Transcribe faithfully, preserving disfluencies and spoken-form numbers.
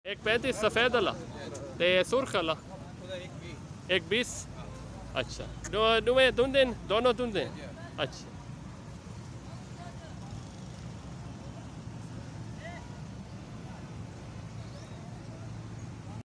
एक पैंतीस सफ़ेद वाला ते सुर्ख वाला एक बीस। अच्छा दो दुए धुंधे दोनों धुंधे। अच्छा